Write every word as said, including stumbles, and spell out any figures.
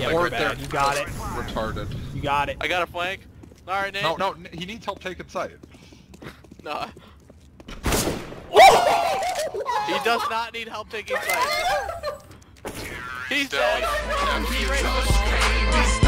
Yeah, or bad. they're You got it. retarded. You got it. I got a flank. Alright, Nate. No, no, he needs help taking site. No. He does not need help taking site. He's dead. He's ready to